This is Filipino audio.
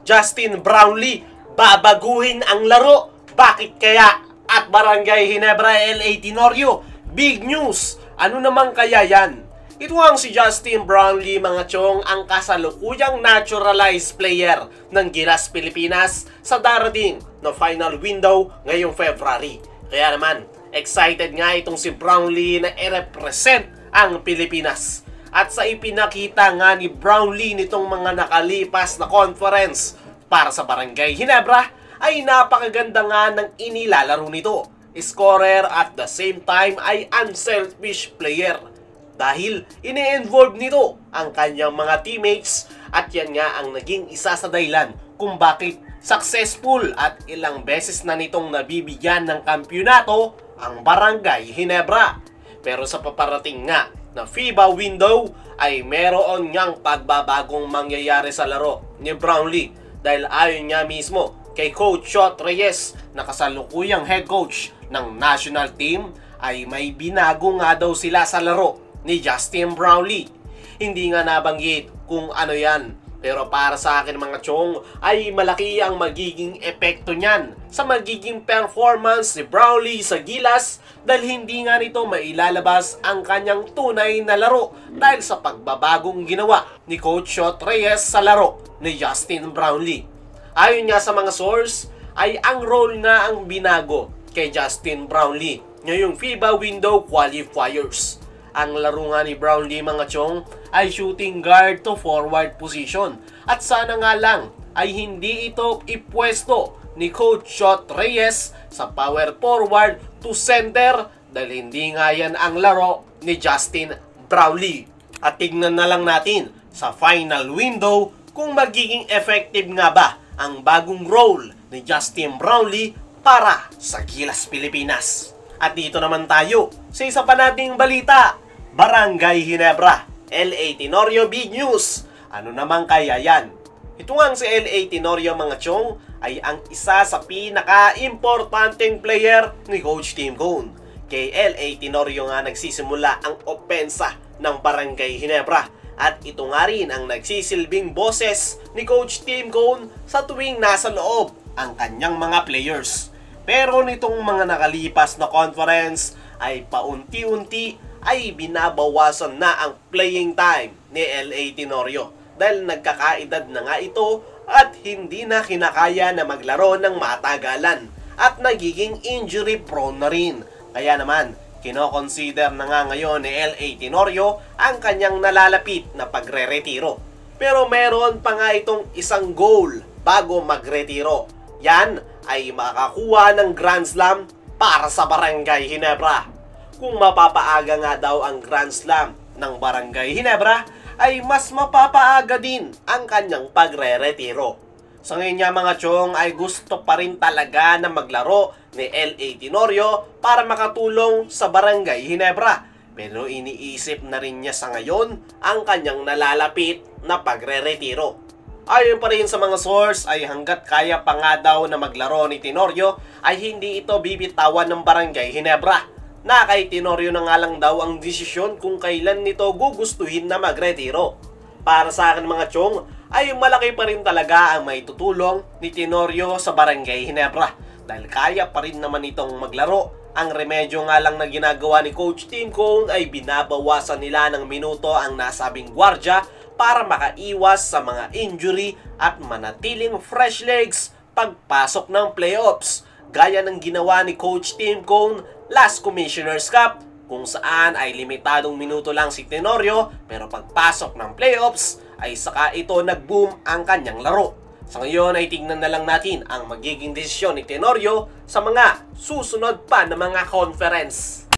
Justin Brownlee babaguhin ang laro. Bakit kaya? At Barangay Ginebra LA Tenorio, big news. Ano naman kaya yan? Ito ang si Justin Brownlee, mga chong, ang kasalukuyang naturalized player ng Gilas Pilipinas sa darating na final window ngayong February. Kaya naman, excited nga itong si Brownlee na i-represent ang Pilipinas. At sa ipinakita nga ni Brownlee nitong mga nakalipas na conference para sa Barangay Ginebra, ay napakaganda nga ng inilalaro nito. Scorer at the same time ay unselfish player. Dahil ini-involve nito ang kanyang mga teammates at yan nga ang naging isa sa dahilan kung bakit successful at ilang beses na nitong nabibigyan ng kampyonato ang Barangay Ginebra. Pero sa paparating nga na FIBA window ay meron ngang pagbabagong mangyayari sa laro ni Brownlee dahil ayon niya mismo kay Coach Shot Reyes na kasalukuyang head coach ng national team ay may binago nga daw sila sa laro ni Justin Brownlee. Hindi nga nabanggit kung ano yan, pero para sa akin mga chong ay malaki ang magiging epekto niyan sa magiging performance ni Brownlee sa Gilas dahil hindi nga nito mailalabas ang kanyang tunay na laro dahil sa pagbabagong ginawa ni Coach Shot Reyes sa laro ni Justin Brownlee. Ayon nga sa mga source ay ang role nga ang binago kay Justin Brownlee ngayong FIBA window qualifiers. Ang laro nga ni Brownlee mga chong ay shooting guard to forward position. At sana nga lang ay hindi ito ipwesto ni Coach Shot Reyes sa power forward to center dahil hindi nga yan ang laro ni Justin Brownlee. At tignan na lang natin sa final window kung magiging effective nga ba ang bagong role ni Justin Brownlee para sa Gilas Pilipinas. At dito naman tayo sa isa pa nating balita. Barangay Ginebra, LA Tenorio big news. Ano naman kaya yan? Ito nga si LA Tenorio mga chong ay ang isa sa pinaka-importanteng player ni Coach Tim Cone. Kay LA Tenorio nga nagsisimula ang opensa ng Barangay Ginebra. At ito nga rin ang nagsisilbing boses ni Coach Tim Cone sa tuwing nasa loob ang kanyang mga players. Pero nitong mga nakalipas na conference ay paunti-unti ay binabawasan na ang playing time ni LA Tenorio dahil nagkakaedad na nga ito at hindi na kinakaya na maglaro ng matagalan at nagiging injury prone na rin. Kaya naman, kinoconsider na nga ngayon ni LA Tenorio ang kanyang nalalapit na pagre-retiro. Pero meron pa nga itong isang goal bago magretiro. Yan ay makakuha ng Grand Slam para sa Barangay Ginebra. Kung mapapaaga nga daw ang Grand Slam ng Barangay Ginebra, ay mas mapapaaga din ang kanyang pagre-retiro. Sa ngayon nga mga chong ay gusto pa rin talaga na maglaro ni LA Tenorio para makatulong sa Barangay Ginebra. Pero iniisip na rin niya sa ngayon ang kanyang nalalapit na pagre-retiro. Ayon pa rin sa mga source ay hanggat kaya pa nga daw na maglaro ni Tenorio ay hindi ito bibitawan ng Barangay Ginebra. Na kay Tenorio na nga lang daw ang desisyon kung kailan nito gugustuhin na magretiro. Para sa akin mga chong, ay malaki pa rin talaga ang maitutulong ni Tenorio sa Barangay Ginebra. Dahil kaya pa rin naman itong maglaro. Ang remedyo nga lang na ginagawa ni Coach Tim Cone ay binabawasan nila ng minuto ang nasabing gwardya para makaiwas sa mga injury at manatiling fresh legs pagpasok ng playoffs. Gaya ng ginawa ni Coach Tim Cone last Commissioner's Cup kung saan ay limitadong minuto lang si Tenorio pero pagpasok ng playoffs ay saka ito nag-boom ang kanyang laro. Sa ngayon ay tingnan na lang natin ang magiging desisyon ni Tenorio sa mga susunod pa na mga conference.